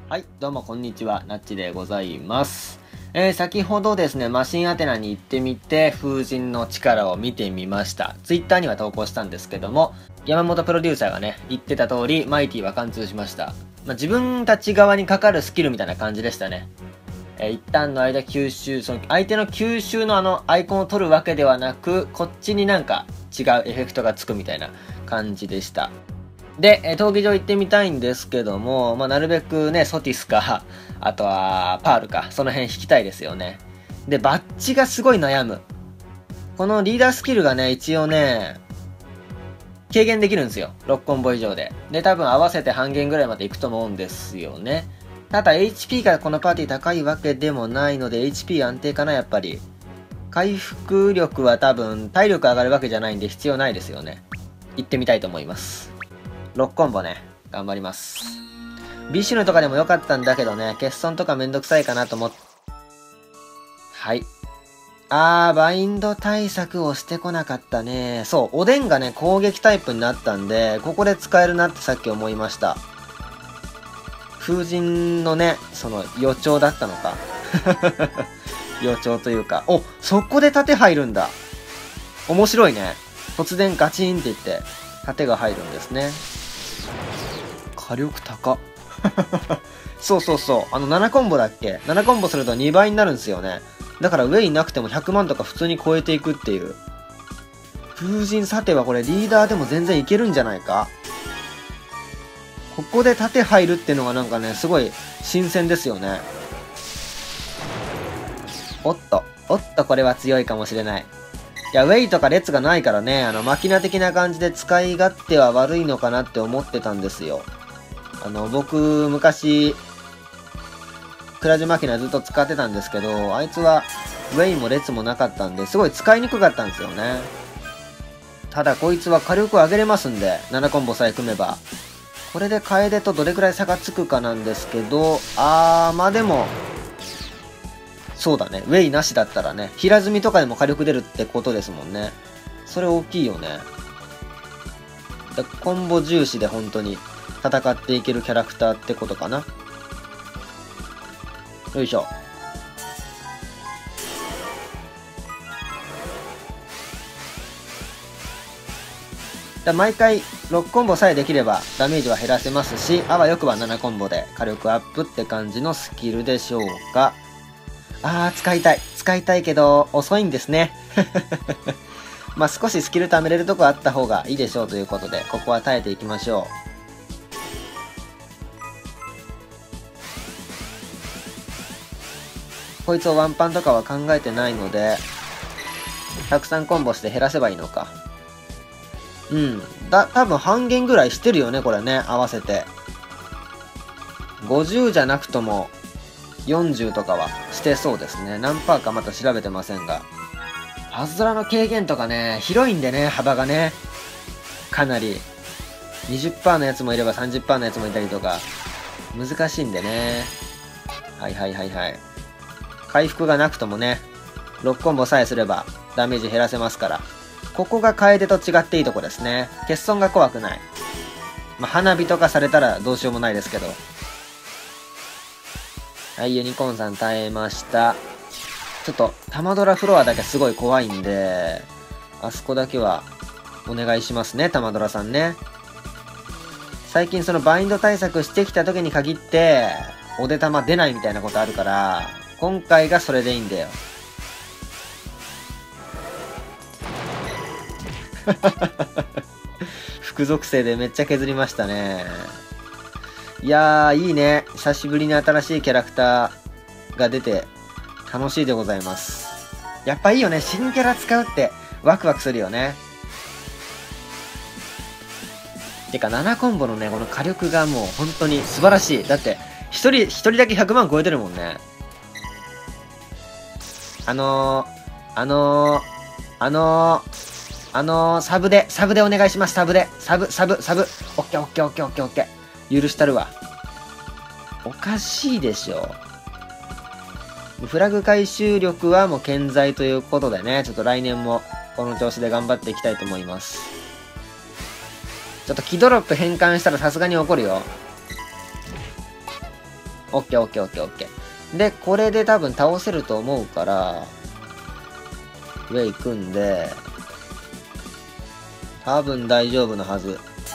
はい、どうもこんにちは、なっちでございます。先ほどですね、マシンアテナに行ってみて、風神の力を見てみました。ツイッターには投稿したんですけども、山本プロデューサーがね、言ってた通り、マイティは貫通しました。自分たち側にかかるスキルみたいな感じでしたね。一旦の間吸収、その相手の吸収のアイコンを取るわけではなく、こっちになんか違うエフェクトがつくみたいな感じでした。で、闘技場行ってみたいんですけども、なるべくね、ソティスか、あとはパールか、その辺引きたいですよね。で、バッジがすごい悩む。このリーダースキルがね、一応ね、軽減できるんですよ。6コンボ以上で。で、多分合わせて半減ぐらいまでいくと思うんですよね。ただ HP がこのパーティー高いわけでもないので、HP 安定かな、やっぱり。回復力は多分、体力上がるわけじゃないんで必要ないですよね。行ってみたいと思います。6コンボね、頑張ります。ビシュヌとかでもよかったんだけどね、欠損とかめんどくさいかなと思って。はい。バインド対策をしてこなかったね。そう、おでんがね、攻撃タイプになったんで、ここで使えるなってさっき思いました。風神のね、その予兆だったのか。予兆というか、お、そこで盾入るんだ。面白いね。突然ガチンって言って、盾が入るんですね。火力高っ。そうそうそう。7コンボだっけ ?7 コンボすると2倍になるんですよね。だから上になくても100万とか普通に超えていくっていう。風神さてはこれリーダーでも全然いけるんじゃないか。ここで盾入るっていうのがなんかね、すごい新鮮ですよね。おっと、これは強いかもしれない。いや、ウェイとか列がないからね、マキナ的な感じで使い勝手は悪いのかなって思ってたんですよ。僕、昔、クラジマキナずっと使ってたんですけど、あいつは、ウェイも列もなかったんで、すごい使いにくかったんですよね。ただ、こいつは火力上げれますんで、7コンボさえ組めば。これで楓とどれくらい差がつくかなんですけど、でも、そうだね。ウェイなしだったらね、平積みとかでも火力出るってことですもんね。それ大きいよね。コンボ重視で本当に戦っていけるキャラクターってことかな。よいしょ。毎回6コンボさえできればダメージは減らせますし、あわよくば7コンボで火力アップって感じのスキルでしょうか。使いたいけど、遅いんですね。少しスキル貯めれるとこあった方がいいでしょうということで、ここは耐えていきましょう。こいつをワンパンとかは考えてないので、たくさんコンボして減らせばいいのか。多分半減ぐらいしてるよね、これね、合わせて。50じゃなくとも、40とかはしてそうですね。何パーかまた調べてませんが。パズドラの軽減とかね、広いんでね、幅がね。かなり。20% のやつもいれば 30% のやつもいたりとか。難しいんでね。はい。回復がなくともね、6コンボさえすればダメージ減らせますから。ここが楓と違っていいとこですね。欠損が怖くない。花火とかされたらどうしようもないですけど。はい、ユニコーンさん耐えました。ちょっと、玉ドラフロアだけすごい怖いんで、あそこだけは、お願いしますね、玉ドラさんね。最近そのバインド対策してきた時に限って、お出玉出ないみたいなことあるから、今回がそれでいいんだよ。副属性でめっちゃ削りましたね。いやー、いいね。久しぶりに新しいキャラクターが出て、楽しいでございます。やっぱいいよね。新キャラ使うって、ワクワクするよね。てか、7コンボのね、この火力がもう本当に素晴らしい。だって、一人だけ100万超えてるもんね。サブでお願いします。サブ。オッケー。許したるわ。おかしいでしょ。フラグ回収力はもう健在ということでね、ちょっと来年もこの調子で頑張っていきたいと思います。ちょっとキドロップ変換したらさすがに怒るよ。 オッケーオッケーオッケーオッケー。で、これで多分倒せると思うから、上行くんで、多分大丈夫のはず。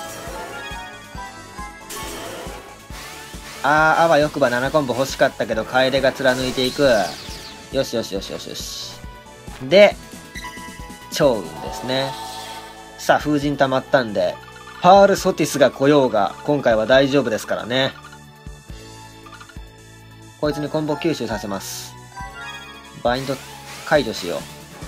あわよくば7コンボ欲しかったけど、楓が貫いていく。よしよしよしよしよし。で、超運ですね。さあ、風神溜まったんで、パールソティスが来ようが、今回は大丈夫ですからね。こいつにコンボ吸収させます。バインド解除しよ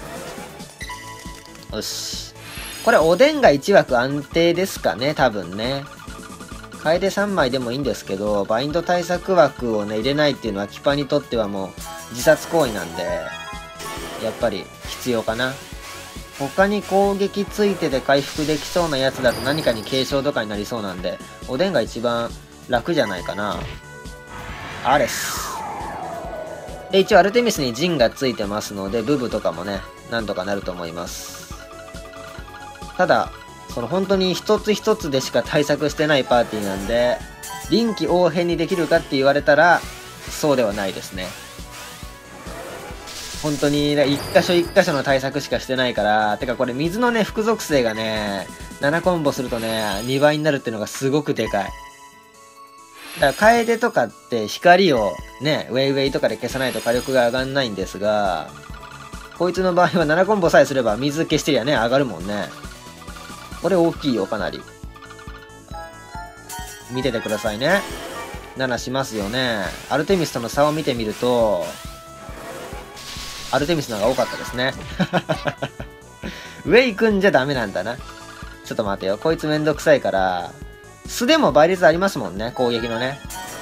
う。よし。これ、おでんが1枠安定ですかね、多分ね。楓3枚でもいいんですけど、バインド対策枠をね、入れないっていうのは、キパにとってはもう、自殺行為なんで、やっぱり必要かな。他に攻撃ついてで回復できそうなやつだと何かに軽傷とかになりそうなんで、おでんが一番楽じゃないかな。アレス。で、一応アルテミスにジンがついてますので、ブブとかもね、なんとかなると思います。ただ、本当に一つ一つでしか対策してないパーティーなんで、臨機応変にできるかって言われたら、そうではないですね。本当に一箇所一箇所の対策しかしてないから、てかこれ水のね、副属性がね、7コンボするとね、2倍になるっていうのがすごくでかい。だから、楓とかって光をね、ウェイウェイとかで消さないと火力が上がんないんですが、こいつの場合は7コンボさえすれば水消してりゃね、上がるもんね。これ大きいよ、かなり。見ててくださいね。7しますよね。アルテミスとの差を見てみると、アルテミスの方が多かったですね。上行くんじゃダメなんだな。ちょっと待てよ。こいつめんどくさいから、素でも倍率ありますもんね。攻撃のね。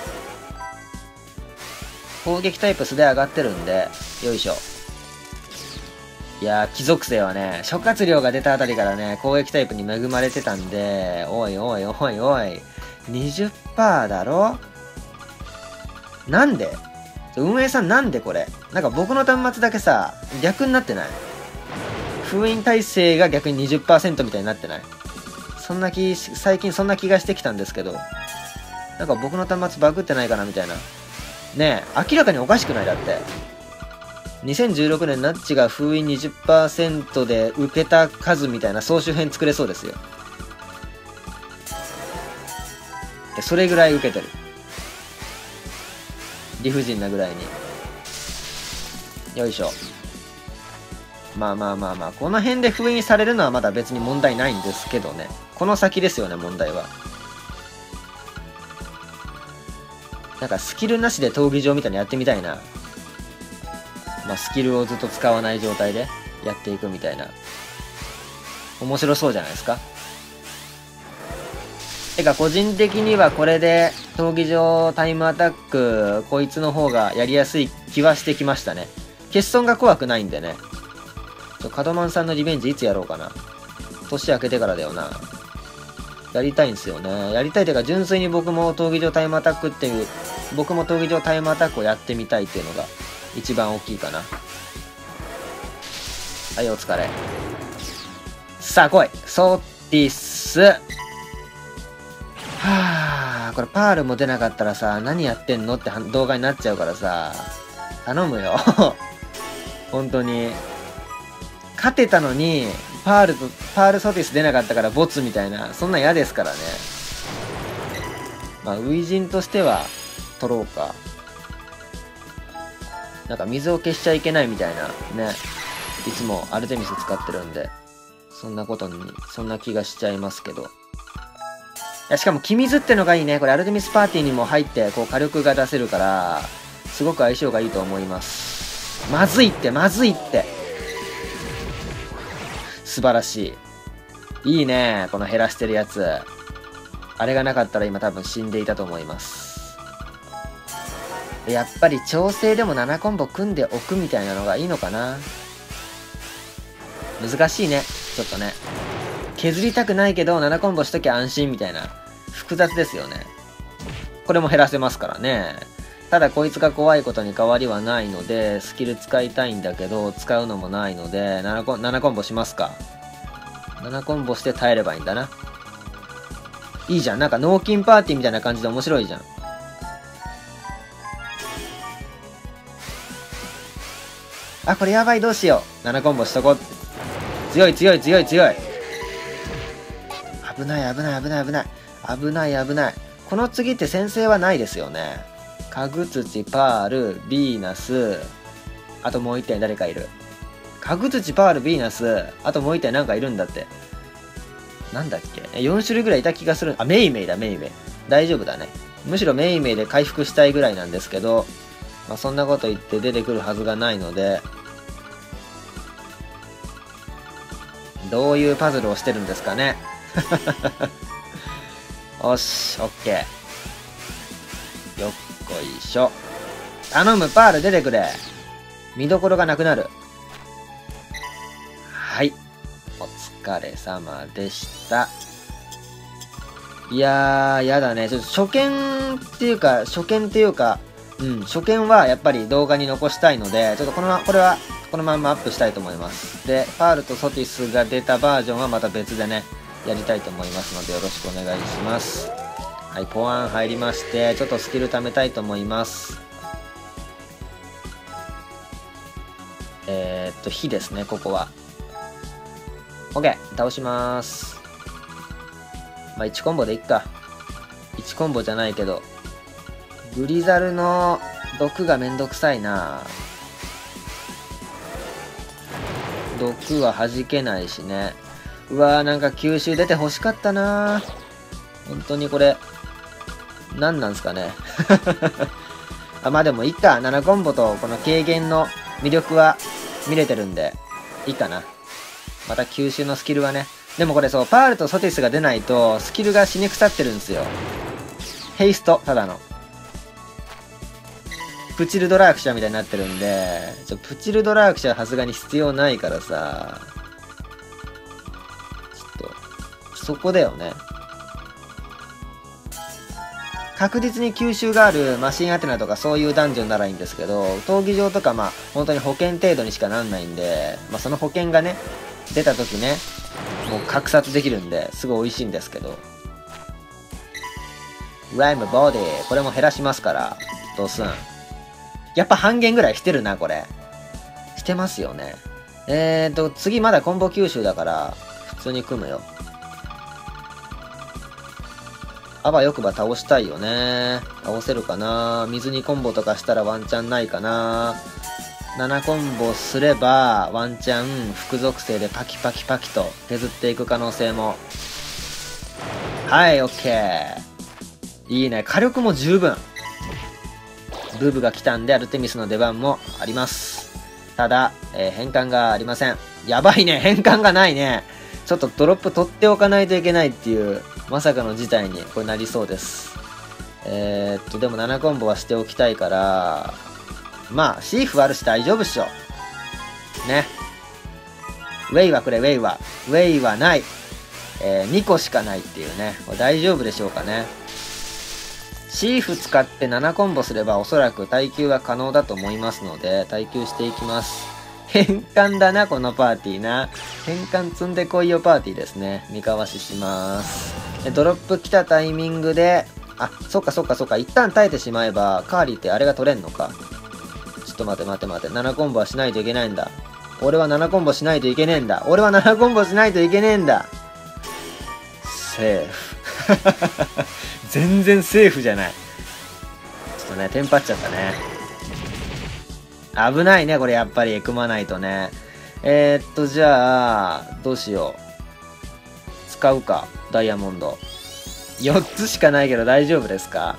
攻撃タイプ素で上がってるんで、よいしょ。いやー、貴族性はね、諸葛亮が出たあたりからね、攻撃タイプに恵まれてたんで、おいおいおいおい、20% だろ？なんで？運営さんなんでこれ？なんか僕の端末だけさ、逆になってない？封印耐性が逆に 20% みたいになってない？最近そんな気がしてきたんですけど、なんか僕の端末バグってないかなみたいな。ねえ、明らかにおかしくない？だって。2016年ナッチが封印 20% で受けた数みたいな総集編作れそうですよ。それぐらい受けてる。理不尽なぐらいに。よいしょ。まあまあまあまあ、この辺で封印されるのはまだ別に問題ないんですけどね。この先ですよね、問題は。なんかスキルなしで闘技場みたいなのやってみたいな。まあスキルをずっと使わない状態でやっていくみたいな。面白そうじゃないですか。てか個人的にはこれで闘技場タイムアタック、こいつの方がやりやすい気はしてきましたね。欠損が怖くないんでね。カドマンさんのリベンジいつやろうかな。年明けてからだよな。やりたいんですよね。やりたいというか純粋に僕も闘技場タイムアタックっていう、僕も闘技場タイムアタックをやってみたいっていうのが一番大きいかな。はい、お疲れ。さあ来い。ソティス。はあ、これパールも出なかったらさ、何やってんのって動画になっちゃうからさ、頼むよ。本当に。勝てたのに、パールソティス出なかったからボツみたいな、そんなん嫌ですからね。まあ、初陣としては、取ろうか。なんか水を消しちゃいけないみたいな、ね。いつもアルテミス使ってるんで、そんな気がしちゃいますけど。いや、しかも、黄水ってのがいいね。これ、アルテミスパーティーにも入って、こう、火力が出せるから、すごく相性がいいと思います。まずいって、まずいって。素晴らしい。いいね、この減らしてるやつ。あれがなかったら今多分死んでいたと思います。やっぱり調整でも7コンボ組んでおくみたいなのがいいのかな。難しいね、ちょっとね。削りたくないけど7コンボしときゃ安心みたいな。複雑ですよね。これも減らせますからね。ただこいつが怖いことに変わりはないので、スキル使いたいんだけど、使うのもないので、7コンボしますか。7コンボして耐えればいいんだな。いいじゃん。なんか脳筋パーティーみたいな感じで面白いじゃん。 あ、これやばい、どうしよう。7コンボしとこう。強い強い強い強い。危ない危ない危ない危ない。危ない危ない。この次って先制はないですよね。カグツチ、パール、ビーナス。あともう一体誰かいる。カグツチ、パール、ビーナス。あともう一体なんかいるんだって。なんだっけ ?4 種類ぐらいいた気がする。あ、メイメイだ、メイメイ。大丈夫だね。むしろメイメイで回復したいぐらいなんですけど、まあ、そんなこと言って出てくるはずがないので、どういうパズルをしてるんですかね。よし、オッケー。よっこいしょ。頼む、パール出てくれ。見どころがなくなる。はい。お疲れ様でした。いやー、やだね。ちょっと初見っていうか、初見はやっぱり動画に残したいので、ちょっとこれはこのままアップしたいと思います。で、パールとソティスが出たバージョンはまた別でね、やりたいと思いますのでよろしくお願いします。はい、ポワン入りまして、ちょっとスキル貯めたいと思います。火ですね、ここは。OK、倒します。まあ、1コンボでいっか。1コンボじゃないけど。グリザルの毒がめんどくさいな。毒は弾けないしね。うわー、なんか吸収出て欲しかったな。本当にこれ、何なんすかね。あ、まあでもいいか。7コンボとこの軽減の魅力は見れてるんで、いいかな。また吸収のスキルはね。でもこれそう、パールとソティスが出ないと、スキルが死に腐ってるんですよ。ヘイスト、ただの。プチルドラークシャみたいになってるんで、プチルドラークシャはさすがに必要ないからさ、ちょっと、そこだよね。確実に吸収があるマシンアテナとかそういうダンジョンならいいんですけど、闘技場とかまあ、本当に保険程度にしかなんないんで、まあその保険がね、出た時ね、もう格殺できるんで、すごい美味しいんですけど。ライムボディ、これも減らしますから、ドスン。やっぱ半減ぐらいしてるな、これ。してますよね。次まだコンボ吸収だから、普通に組むよ。あばよくば倒したいよね。倒せるかな。水にコンボとかしたらワンチャンないかな。7コンボすれば、ワンチャン、副属性でパキパキパキと削っていく可能性も。はい、オッケー。いいね。火力も十分。ブーブが来たんで、アルテミスの出番もあります。ただ、変換がありません。やばいね。変換がないね。ちょっとドロップ取っておかないといけないっていう、まさかの事態にこれなりそうです。でも7コンボはしておきたいから、まあ、シーフあるし大丈夫っしょ。ね。ウェイはくれ、ウェイは。ウェイはない。2個しかないっていうね。これ大丈夫でしょうかね。シーフ使って7コンボすればおそらく耐久は可能だと思いますので、耐久していきます。変換だな、このパーティーな。変換積んでこいよパーティーですね。三かわしします。ドロップ来たタイミングで、あ、そっかそっかそっか。一旦耐えてしまえば、カーリーってあれが取れんのか。ちょっと待て待て待て。7コンボはしないといけないんだ。俺は7コンボしないといけねえんだ。俺は7コンボしないといけねえんだ。セーフ。全然セーフじゃない。ちょっとね、テンパっちゃったね。危ないね、これやっぱり組まないとね。じゃあ、どうしよう。使うか、ダイヤモンド。4つしかないけど大丈夫ですか？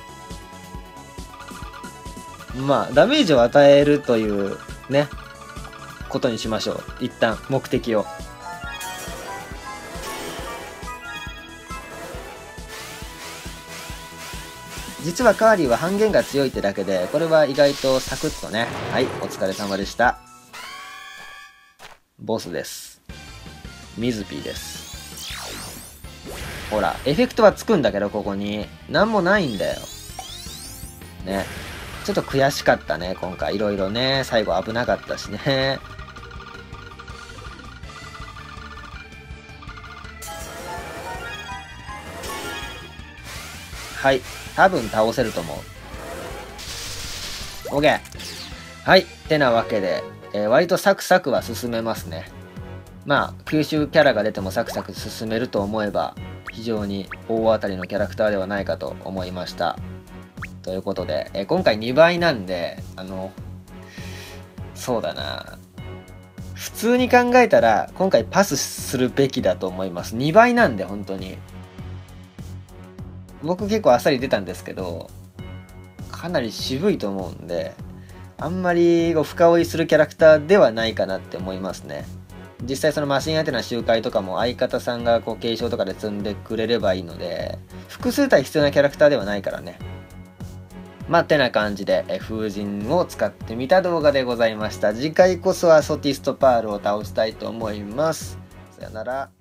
まあ、ダメージを与えるというね、ことにしましょう。一旦、目的を。実はカーリーは半減が強いってだけで、これは意外とサクッとね。はい、お疲れ様でした。ボスです。ミズピーです。ほら、エフェクトはつくんだけど、ここに。なんもないんだよ。ね。ちょっと悔しかったね、今回。いろいろね。最後危なかったしね。はい。多分倒せると思う。OK。はい。てなわけで、 割とサクサクは進めますね。まあ吸収キャラが出てもサクサク進めると思えば非常に大当たりのキャラクターではないかと思いました。ということで、今回2倍なんでそうだな、普通に考えたら今回パスするべきだと思います。2倍なんで本当に。僕結構あっさり出たんですけど、かなり渋いと思うんで、あんまり深追いするキャラクターではないかなって思いますね。実際そのマシンアテナ集会とかも相方さんが継承とかで積んでくれればいいので、複数体必要なキャラクターではないからね。まあてな感じで風神を使ってみた動画でございました。次回こそはソティスとパールを倒したいと思います。さよなら。